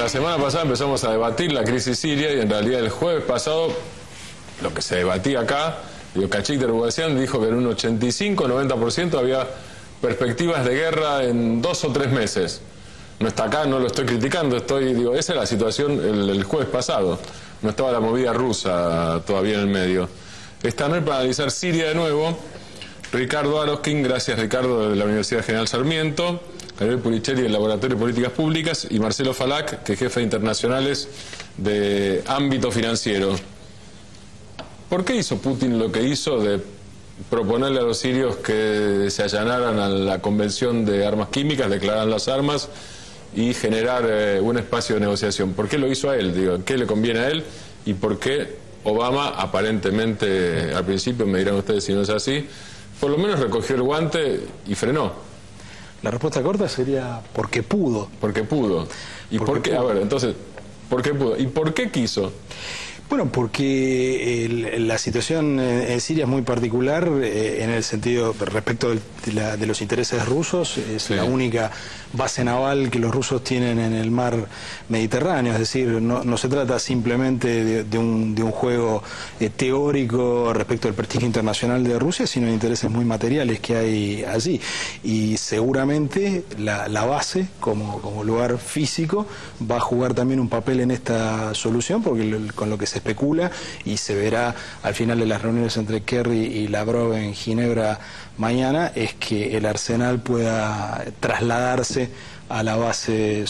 la semana pasada empezamos a debatir la crisis siria y en realidad el jueves pasado lo que se debatía acá, Khachik Terbogassian dijo que en un 85-90% había perspectivas de guerra en 2 o 3 meses. No está acá, no lo estoy criticando, esa es la situación el jueves pasado. No estaba la movida rusa todavía en el medio. Esta noche, para analizar Siria de nuevo, Ricardo Aroskin, gracias Ricardo, de la Universidad General Sarmiento, Gabriel Pulicheri del Laboratorio de Políticas Públicas y Marcelo Falak, que es jefe de internacionales de ámbito financiero. ¿Por qué hizo Putin lo que hizo de proponerle a los sirios que se allanaran a la Convención de Armas Químicas, declararan las armas y generar un espacio de negociación? ¿Por qué lo hizo a él? ¿Qué le conviene a él? ¿Y por qué Obama, aparentemente, al principio, me dirán ustedes si no es así, por lo menos recogió el guante y frenó? La respuesta corta sería porque pudo. Porque pudo. ¿Y por qué? A ver, entonces, ¿por qué pudo? ¿Y por qué quiso? Bueno, porque la situación en Siria es muy particular en el sentido respecto de los intereses rusos. Es la única base naval que los rusos tienen en el mar Mediterráneo. Es decir, no se trata simplemente de un juego teórico respecto al prestigio internacional de Rusia, sino de intereses muy materiales que hay allí. Y seguramente la base, como lugar físico, va a jugar también un papel en esta solución, porque con lo que se especula y se verá al final de las reuniones entre Kerry y Lavrov en Ginebra mañana, es que el arsenal pueda trasladarse a la base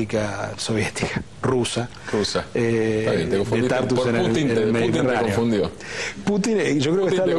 rusa. De Tartus en el Mediterráneo. Te confundió. Putin, yo creo que está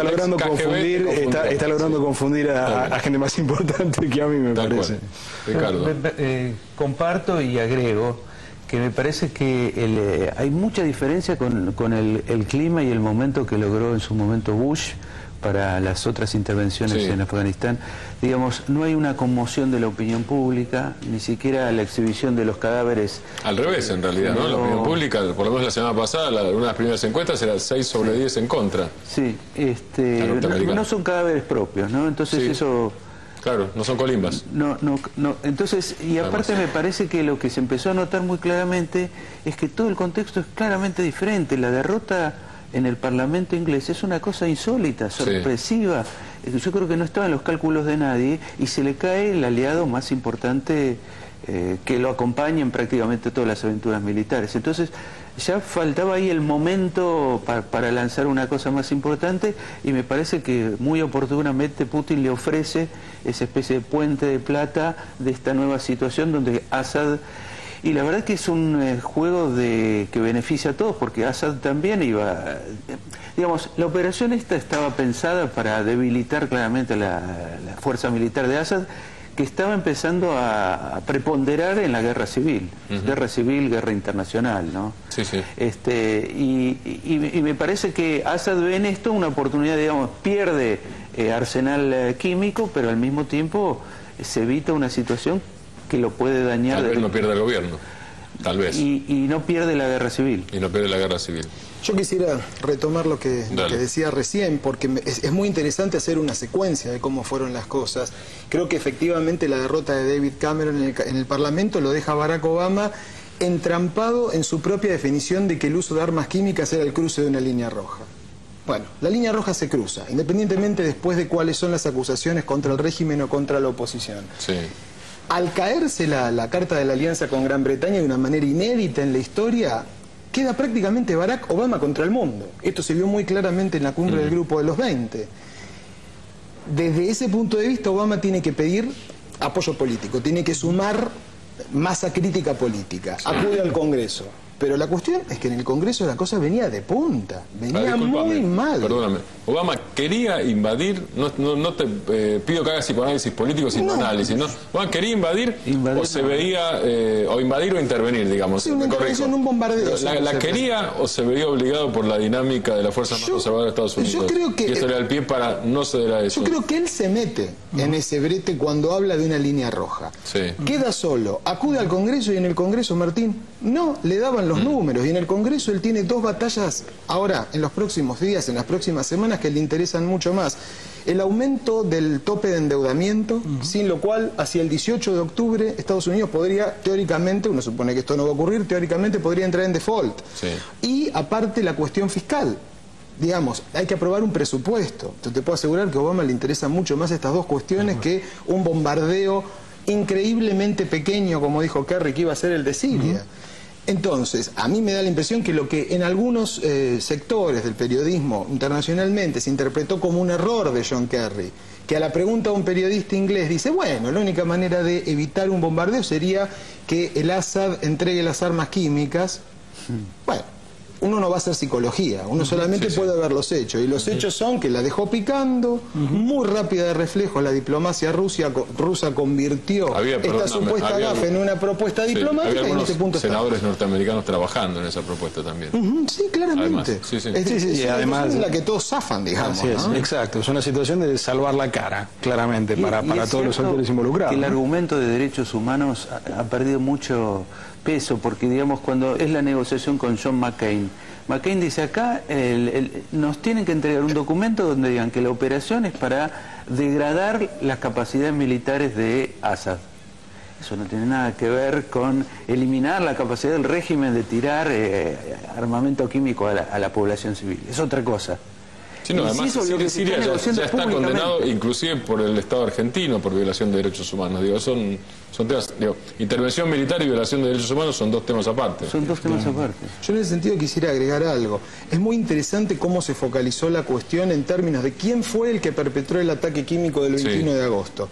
logrando confundir a gente más importante que a mí, me parece. Ricardo. Comparto y agrego que me parece que hay mucha diferencia con el clima y el momento que logró en su momento Bush para las otras intervenciones en Afganistán. Digamos, no hay una conmoción de la opinión pública, ni siquiera la exhibición de los cadáveres. Al revés, en realidad, ¿no? La opinión pública, por lo menos la semana pasada, una de las primeras encuestas era 6/10 en contra. Sí, no son cadáveres propios, ¿no? Entonces eso... Claro, no son colimbas. No. Entonces, y aparte me parece que lo que se empezó a notar muy claramente es que todo el contexto es claramente diferente. La derrota en el Parlamento inglés es una cosa insólita, sorpresiva. Yo creo que no estaba en los cálculos de nadie y se le cae el aliado más importante que lo acompaña en prácticamente todas las aventuras militares. Entonces, ya faltaba ahí el momento para lanzar una cosa más importante, y me parece que muy oportunamente Putin le ofrece esa especie de puente de plata de esta nueva situación donde Assad... Y la verdad que es un juego que beneficia a todos, porque Assad también iba... Digamos, la operación esta estaba pensada para debilitar claramente la fuerza militar de Assad, que estaba empezando a preponderar en la guerra civil. Guerra internacional, ¿no? Sí. Y me parece que Assad ve en esto una oportunidad, digamos, pierde arsenal químico, pero al mismo tiempo se evita una situación que lo puede dañar. Tal vez no pierde el gobierno, tal vez. Y no pierde la guerra civil. Y no pierde la guerra civil. Yo quisiera retomar lo que decía recién, porque es muy interesante hacer una secuencia de cómo fueron las cosas. Creo que efectivamente la derrota de David Cameron en el Parlamento lo deja a Barack Obama entrampado en su propia definición de que el uso de armas químicas era el cruce de una línea roja. Bueno, la línea roja se cruza, independientemente después de cuáles son las acusaciones contra el régimen o contra la oposición. Sí. Al caerse la Carta de la Alianza con Gran Bretaña de una manera inédita en la historia, queda prácticamente Barack Obama contra el mundo. Esto se vio muy claramente en la cumbre del Grupo de los 20. Desde ese punto de vista, Obama tiene que pedir apoyo político, tiene que sumar masa crítica política, acude al Congreso. Pero la cuestión es que en el Congreso la cosa venía de punta, venía muy mal. Perdóname, Obama quería invadir, no te pido que hagas psicoanálisis político, sino análisis, ¿no? Obama quería invadir o se veía, o invadir o intervenir, digamos. Sí, una intervención, un bombardeo. ¿La quería o se veía obligado por la dinámica de la fuerza más conservadora de Estados Unidos? Yo creo que... Y esto le da el pie para no ceder a eso. Yo creo que él se mete en ese brete cuando habla de una línea roja. Sí. Queda solo, acude al Congreso y en el Congreso, Martín, no le daban los números, y en el Congreso él tiene 2 batallas ahora, en los próximos días, en las próximas semanas, que le interesan mucho más. el aumento del tope de endeudamiento, sin lo cual hacia el 18 de octubre Estados Unidos podría, teóricamente, uno supone que esto no va a ocurrir, teóricamente podría entrar en default. Sí. Y aparte la cuestión fiscal. Digamos, hay que aprobar un presupuesto. Entonces te puedo asegurar que a Obama le interesan mucho más estas dos cuestiones que un bombardeo increíblemente pequeño, como dijo Kerry, que iba a ser el de Siria. Entonces, a mí me da la impresión que lo que en algunos sectores del periodismo internacionalmente se interpretó como un error de John Kerry, que a la pregunta de un periodista inglés dice, bueno, la única manera de evitar un bombardeo sería que el Assad entregue las armas químicas. Bueno, uno no va a hacer psicología, uno solamente puede ver los hechos, y los hechos son que la dejó picando, muy rápida de reflejo, la diplomacia rusa convirtió esta supuesta gafe en una propuesta diplomática, y en ese punto senadores norteamericanos trabajando en esa propuesta también. Sí, claramente. Además, y además es la que todos zafan, digamos. Así es, ¿no? Exacto, es una situación de salvar la cara, claramente, para todos los actores involucrados. El argumento de derechos humanos ha perdido mucho peso, porque digamos cuando es la negociación con John McCain dice acá, nos tienen que entregar un documento donde digan que la operación es para degradar las capacidades militares de Assad. Eso no tiene nada que ver con eliminar la capacidad del régimen de tirar armamento químico a la población civil, es otra cosa. Sí, no, además Siria ya está condenado inclusive por el Estado argentino por violación de derechos humanos. Digo, son temas, intervención militar y violación de derechos humanos son dos temas aparte. Son dos temas aparte. Yo en ese sentido quisiera agregar algo. Es muy interesante cómo se focalizó la cuestión en términos de quién fue el que perpetró el ataque químico del 21 de agosto.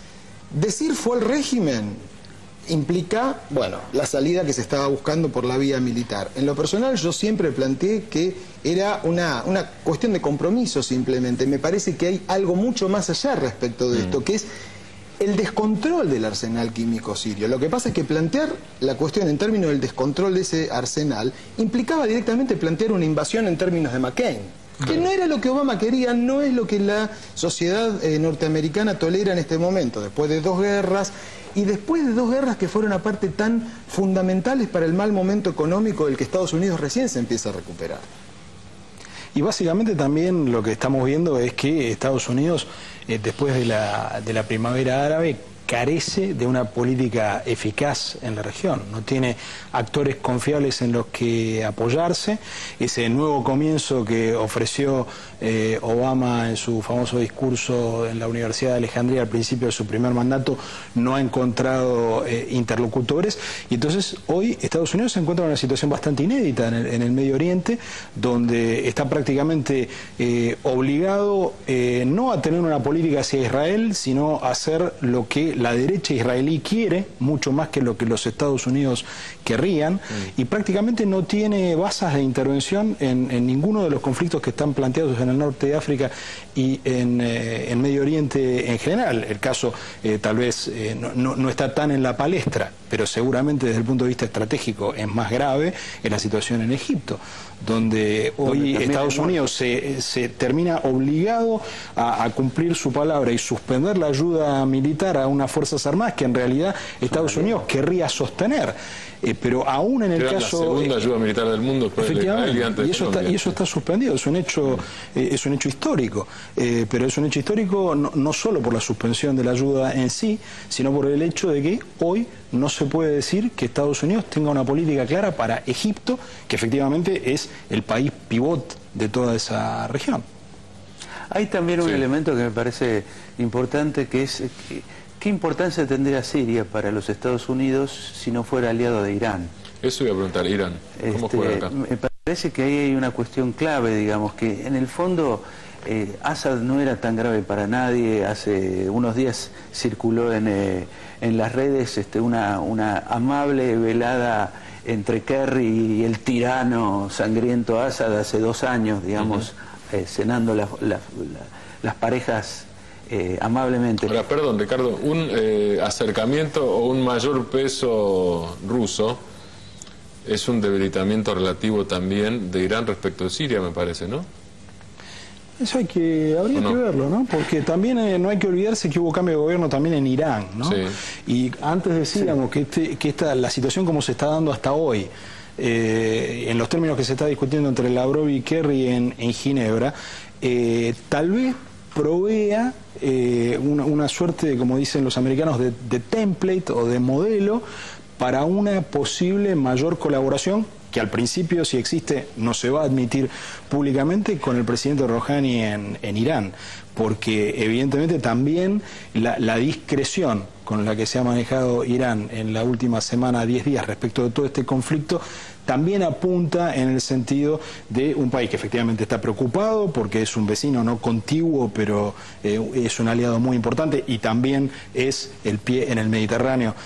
Decir fue el régimen implica, bueno, la salida que se estaba buscando por la vía militar. En lo personal yo siempre planteé que era una cuestión de compromiso simplemente. Me parece que hay algo mucho más allá respecto de esto, que es el descontrol del arsenal químico sirio. Lo que pasa es que plantear la cuestión en términos del descontrol de ese arsenal implicaba directamente plantear una invasión en términos de McCain, que no era lo que Obama quería, no es lo que la sociedad norteamericana tolera en este momento, después de 2 guerras, y después de 2 guerras que fueron aparte tan fundamentales para el mal momento económico del que Estados Unidos recién se empieza a recuperar. Y básicamente también lo que estamos viendo es que Estados Unidos, después de la primavera árabe, carece de una política eficaz en la región, no tiene actores confiables en los que apoyarse. Ese nuevo comienzo que ofreció Obama en su famoso discurso en la Universidad de Alejandría al principio de su primer mandato no ha encontrado interlocutores, y entonces hoy Estados Unidos se encuentra en una situación bastante inédita en el Medio Oriente, donde está prácticamente obligado no a tener una política hacia Israel, sino a hacer lo que la derecha israelí quiere, mucho más que lo que los Estados Unidos querrían, y prácticamente no tiene bases de intervención en ninguno de los conflictos que están planteados en el norte de África y en Medio Oriente en general. El caso tal vez no está tan en la palestra, pero seguramente desde el punto de vista estratégico es más grave, en la situación en Egipto, donde hoy Estados Unidos se termina obligado a cumplir su palabra y suspender la ayuda militar a unas Fuerzas Armadas que en realidad Estados Unidos querría sostener. Pero aún en el caso... la segunda ayuda militar del mundo después efectivamente, y eso está suspendido, es un hecho histórico. Pero es un hecho histórico no solo por la suspensión de la ayuda en sí, sino por el hecho de que hoy no se puede decir que Estados Unidos tenga una política clara para Egipto, que efectivamente es el país pivot de toda esa región. Hay también un elemento que me parece importante, que es... ¿Qué importancia tendría Siria para los Estados Unidos si no fuera aliado de Irán? Eso iba a preguntar, Irán. ¿Cómo juega acá? Me parece que ahí hay una cuestión clave, digamos, que en el fondo Assad no era tan grave para nadie. Hace unos días circuló en las redes una amable velada entre Kerry y el tirano sangriento Assad hace 2 años, digamos, cenando las parejas amablemente. Ahora, perdón, Ricardo, un acercamiento o un mayor peso ruso es un debilitamiento relativo también de Irán respecto de Siria, me parece, ¿no? Eso habría que verlo, ¿no? Porque también no hay que olvidarse que hubo cambio de gobierno también en Irán, ¿no? Sí. Y antes decíamos que la situación como se está dando hasta hoy, en los términos que se está discutiendo entre Lavrov y Kerry en Ginebra, tal vez provea una suerte de, como dicen los americanos, de template o de modelo para una posible mayor colaboración, que al principio, si existe, no se va a admitir públicamente, con el presidente Rouhani en Irán, porque evidentemente también la discreción con la que se ha manejado Irán en la última semana, 10 días, respecto de todo este conflicto, también apunta en el sentido de un país que efectivamente está preocupado porque es un vecino no contiguo, pero es un aliado muy importante, y también es el pie en el Mediterráneo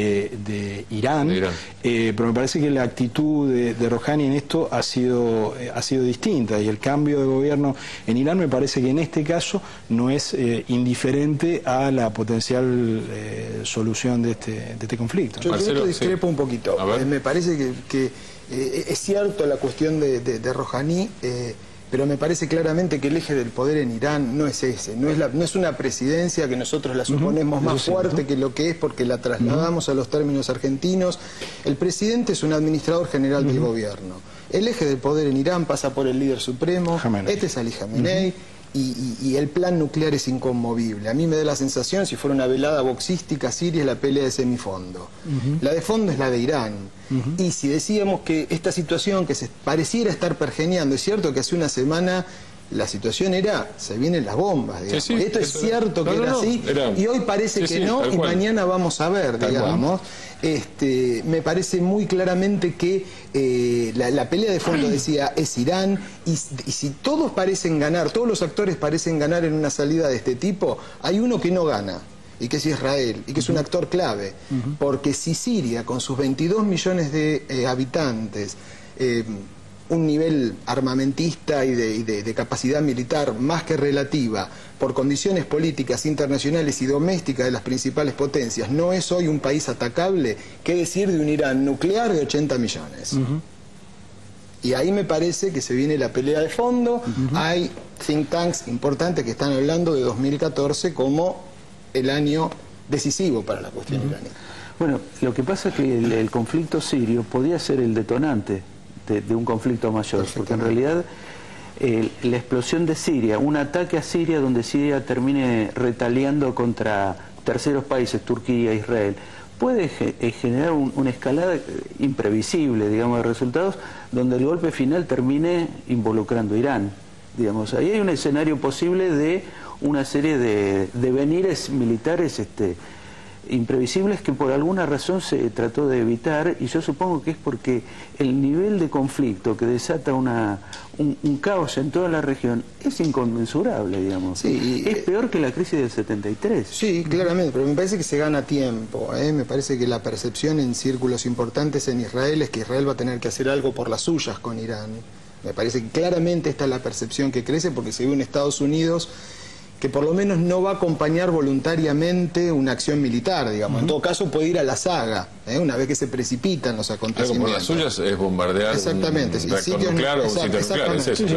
de Irán. Pero me parece que la actitud de Rouhani en esto ha sido distinta, y el cambio de gobierno en Irán me parece que en este caso no es indiferente a la potencial solución de este conflicto. Yo discrepo un poquito. Me parece que es cierto la cuestión de Rouhani, pero me parece claramente que el eje del poder en Irán no es ese, no es una presidencia que nosotros la suponemos más fuerte que lo que es porque la trasladamos a los términos argentinos. El presidente es un administrador general del gobierno. El eje del poder en Irán pasa por el líder supremo, este es Ali Khamenei, y el plan nuclear es inconmovible. A mí me da la sensación, si fuera una velada boxística siria, es la pelea de semifondo. La de fondo es la de Irán. Y si decíamos que esta situación que se pareciera estar pergeñando, es cierto que hace una semana la situación era, se vienen las bombas, digamos. Sí, esto es cierto que era así, y hoy parece que no, y mañana vamos a ver, digamos. Me parece muy claramente que la pelea de fondo, decía, es Irán, y si todos parecen ganar, todos los actores parecen ganar en una salida de este tipo, hay uno que no gana, y que es Israel, y que es un actor clave, porque si Siria, con sus 22 millones de habitantes, un nivel armamentista y de capacidad militar más que relativa, por condiciones políticas internacionales y domésticas de las principales potencias, no es hoy un país atacable, ¿qué decir de un Irán nuclear de 80 millones? Y ahí me parece que se viene la pelea de fondo. Hay think tanks importantes que están hablando de 2014 como el año decisivo para la cuestión iraní. Bueno, lo que pasa es que el conflicto sirio podía ser el detonante de un conflicto mayor, porque en realidad la explosión de Siria, un ataque a Siria donde Siria termine retaliando contra terceros países, Turquía, Israel, puede generar una escalada imprevisible, digamos, de resultados, donde el golpe final termine involucrando a Irán. Digamos, ahí hay un escenario posible de una serie de devenires militares imprevisibles que por alguna razón se trató de evitar, y yo supongo que es porque el nivel de conflicto que desata un caos en toda la región es inconmensurable, digamos. Sí, es peor que la crisis del 73. Sí, claramente, pero me parece que se gana tiempo. Me parece que la percepción en círculos importantes en Israel es que Israel va a tener que hacer algo por las suyas con Irán. Me parece que claramente esta es la percepción que crece, porque se ve en Estados Unidos que por lo menos no va a acompañar voluntariamente una acción militar, digamos. En todo caso puede ir a la saga, una vez que se precipitan los acontecimientos. Por las suyas es bombardear exactamente, un reactor nuclear o un sitio nuclear, es eso,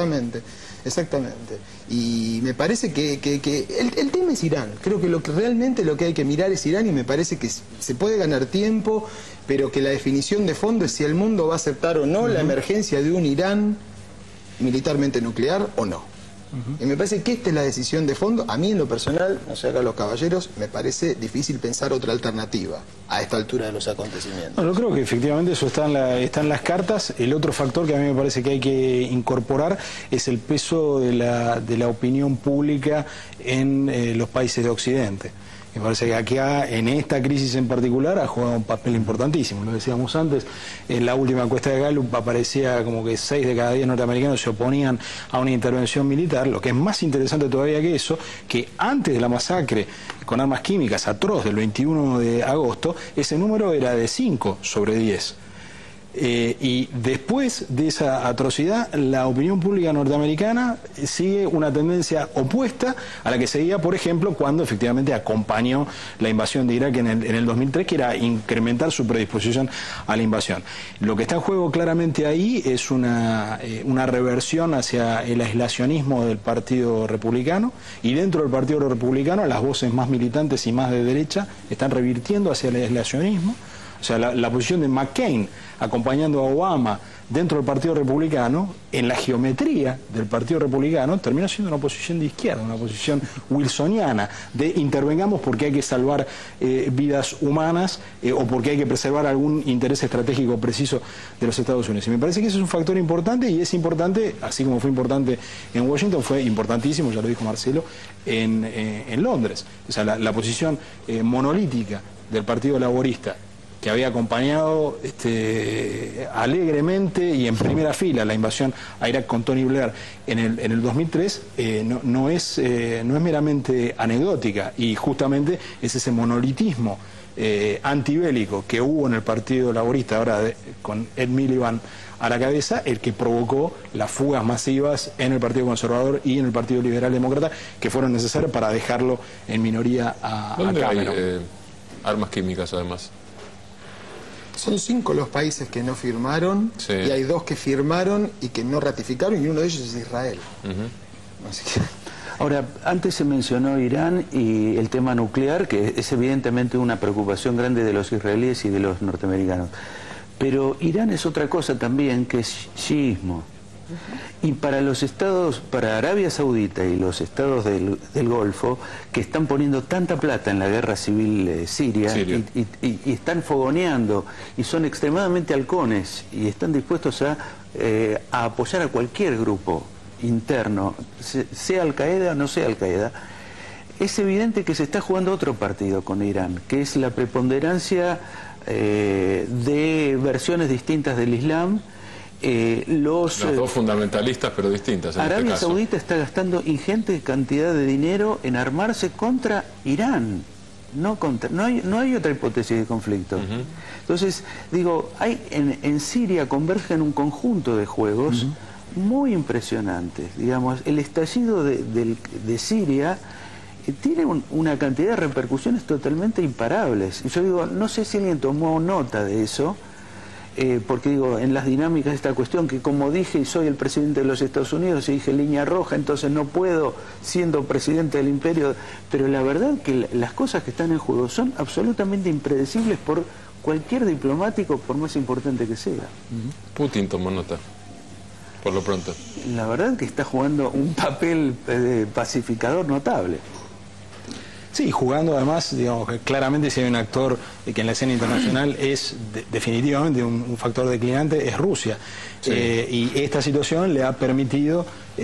exactamente. Y me parece que el tema es Irán. Creo que realmente lo que hay que mirar es Irán, y me parece que se puede ganar tiempo, pero que la definición de fondo es si el mundo va a aceptar o no la emergencia de un Irán militarmente nuclear o no. Y me parece que esta es la decisión de fondo. A mí en lo personal, no sé acá los caballeros, me parece difícil pensar otra alternativa a esta altura de los acontecimientos. No, yo creo que efectivamente eso está en las cartas. El otro factor que a mí me parece que hay que incorporar es el peso de la opinión pública en los países de Occidente. Me parece que aquí, en esta crisis en particular, ha jugado un papel importantísimo. Lo decíamos antes, en la última encuesta de Gallup aparecía como que 6 de cada 10 norteamericanos se oponían a una intervención militar. Lo que es más interesante todavía que eso, que antes de la masacre con armas químicas atroz del 21 de agosto, ese número era de 5 sobre 10. Y después de esa atrocidad, la opinión pública norteamericana sigue una tendencia opuesta a la que seguía, por ejemplo, cuando efectivamente acompañó la invasión de Irak en el 2003, que era incrementar su predisposición a la invasión. Lo que está en juego claramente ahí es una reversión hacia el aislacionismo del Partido Republicano, y dentro del Partido Republicano las voces más militantes y más de derecha están revirtiendo hacia el aislacionismo, O sea, la posición de McCain acompañando a Obama dentro del Partido Republicano, en la geometría del Partido Republicano, terminó siendo una posición de izquierda, una posición wilsoniana, de intervengamos porque hay que salvar vidas humanas o porque hay que preservar algún interés estratégico preciso de los Estados Unidos. Y me parece que ese es un factor importante, y es importante, así como fue importante en Washington, fue importantísimo, ya lo dijo Marcelo, en Londres. O sea, la posición monolítica del Partido Laborista, que había acompañado alegremente y en primera fila la invasión a Irak con Tony Blair en el 2003, no es meramente anecdótica, y justamente es ese monolitismo antibélico que hubo en el Partido Laborista, ahora con Ed Miliband a la cabeza, el que provocó las fugas masivas en el Partido Conservador y en el Partido Liberal Demócrata, que fueron necesarias para dejarlo en minoría a Cameron. Hay armas químicas, además? Son 5 los países que no firmaron, sí, y hay 2 que firmaron y que no ratificaron, y uno de ellos es Israel. Así que... Ahora, antes se mencionó Irán y el tema nuclear, que es evidentemente una preocupación grande de los israelíes y de los norteamericanos. Pero Irán es otra cosa también, que es chiismo. Y para los estados, para Arabia Saudita y los estados del Golfo, que están poniendo tanta plata en la guerra civil siria. Y están fogoneando y son extremadamente halcones y están dispuestos a apoyar a cualquier grupo interno, sea Al-Qaeda o no sea Al-Qaeda, es evidente que se está jugando otro partido con Irán, que es la preponderancia de versiones distintas del Islam. Las dos fundamentalistas pero distintas en Arabia este caso. Saudita está gastando ingente cantidad de dinero en armarse contra Irán, no hay otra hipótesis de conflicto. Entonces, digo, en Siria convergen un conjunto de juegos muy impresionantes. Digamos, el estallido de Siria tiene una cantidad de repercusiones totalmente imparables. Y yo digo, no sé si alguien tomó nota de eso, porque digo, en las dinámicas de esta cuestión, que como dije, soy el presidente de los Estados Unidos y dije línea roja, entonces no puedo, siendo presidente del imperio, pero la verdad que las cosas que están en juego son absolutamente impredecibles por cualquier diplomático, por más importante que sea. Putin tomó nota, por lo pronto. La verdad que está jugando un papel pacificador notable. Sí, jugando además, digamos, claramente si hay un actor que en la escena internacional es definitivamente un factor declinante, es Rusia. Sí. Y esta situación le ha permitido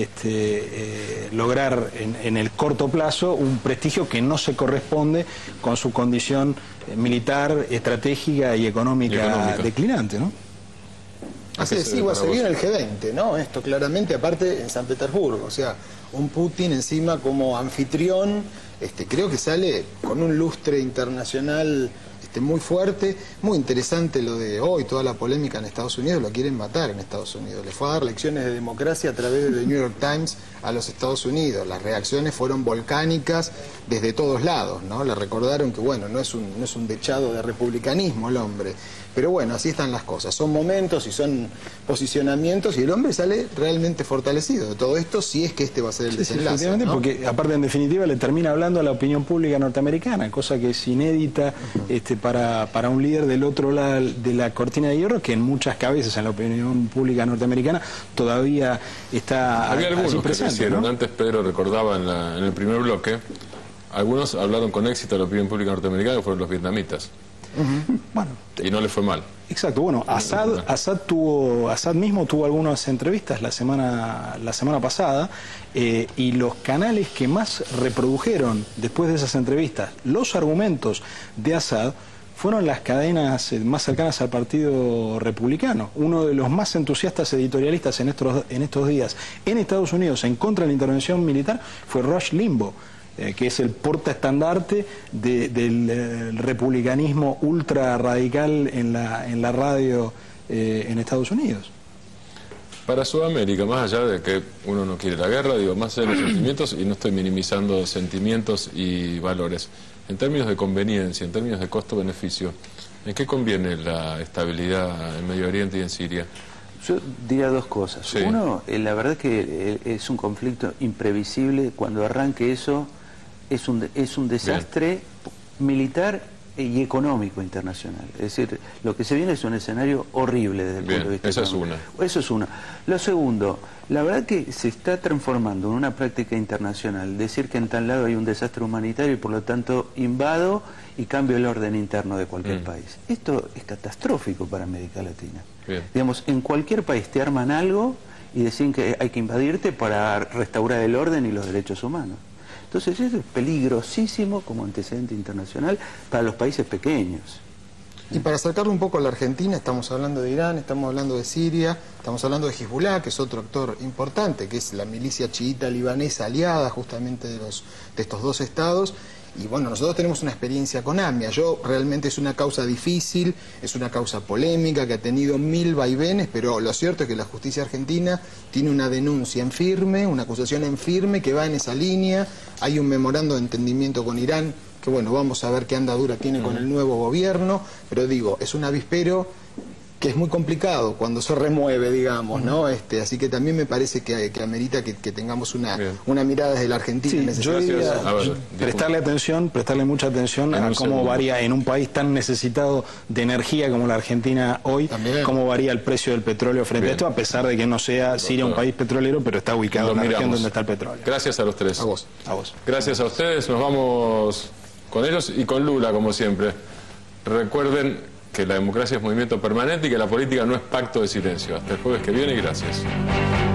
lograr en el corto plazo un prestigio que no se corresponde con su condición militar, estratégica y económica declinante, ¿no? Así es, igual se vio en el G20, ¿no? Esto claramente, aparte en San Petersburgo, o sea, un Putin encima como anfitrión, creo que sale con un lustre internacional muy fuerte. Muy interesante lo de hoy, toda la polémica en Estados Unidos, lo quieren matar en Estados Unidos. Le fue a dar lecciones de democracia a través de The New York Times a los Estados Unidos. Las reacciones fueron volcánicas desde todos lados, ¿no? Le recordaron que, bueno, no es un dechado de republicanismo el hombre. Pero bueno, así están las cosas. Son momentos y son posicionamientos, y el hombre sale realmente fortalecido de todo esto, si es que va a ser el desenlace, ¿no? Porque aparte, en definitiva, le termina hablando a la opinión pública norteamericana, cosa que es inédita para un líder del otro lado de la cortina de hierro, que en muchas cabezas en la opinión pública norteamericana todavía está Había algunos presente, que lo hicieron, ¿no? Antes Pedro recordaba en el primer bloque, algunos hablaron con éxito a la opinión pública norteamericana, que fueron los vietnamitas. Bueno, y no le fue mal. Exacto. Bueno, Assad mismo tuvo algunas entrevistas la semana pasada, y los canales que más reprodujeron después de esas entrevistas los argumentos de Assad fueron las cadenas más cercanas al Partido Republicano. Uno de los más entusiastas editorialistas en estos días en Estados Unidos en contra de la intervención militar fue Rush Limbaugh, que es el portaestandarte del republicanismo ultra radical en la radio en Estados Unidos. Para Sudamérica, más allá de que uno no quiere la guerra, digo, más allá de los sentimientos, y no estoy minimizando sentimientos y valores, en términos de conveniencia, en términos de costo-beneficio, ¿en qué conviene la estabilidad en Medio Oriente y en Siria? Yo diría dos cosas. Sí. Uno, la verdad es que es un conflicto imprevisible. Cuando arranque eso, es un desastre militar y económico internacional. Es decir, lo que se viene es un escenario horrible desde el punto de vista económico. Eso es una. Lo segundo, la verdad que se está transformando en una práctica internacional decir que en tal lado hay un desastre humanitario y por lo tanto invado y cambio el orden interno de cualquier país. Esto es catastrófico para América Latina. Digamos, en cualquier país te arman algo y deciden que hay que invadirte para restaurar el orden y los derechos humanos. Entonces eso es peligrosísimo como antecedente internacional para los países pequeños. Y para acercarlo un poco a la Argentina, estamos hablando de Irán, estamos hablando de Siria, estamos hablando de Hezbollah, que es otro actor importante, que es la milicia chiita libanesa aliada justamente de estos dos estados. Y bueno, nosotros tenemos una experiencia con AMIA. Realmente es una causa difícil, es una causa polémica que ha tenido 1000 vaivenes, pero lo cierto es que la justicia argentina tiene una denuncia en firme, una acusación en firme que va en esa línea. Hay un memorando de entendimiento con Irán que bueno, vamos a ver qué andadura tiene con el nuevo gobierno, pero digo, es un avispero que es muy complicado cuando se remueve, digamos, ¿no? Así que también me parece que amerita que tengamos una mirada desde la Argentina. Sí, yo diría prestarle mucha atención a cómo varía en un país tan necesitado de energía como la Argentina hoy, cómo varía el precio del petróleo frente a esto, a pesar de que no sea Siria un país petrolero, pero está ubicado en la región donde está el petróleo. Gracias a los tres. A vos. Gracias a ustedes, nos vamos con ellos y con Lula, como siempre. Recuerden que la democracia es movimiento permanente y que la política no es pacto de silencio. Hasta el jueves que viene y gracias.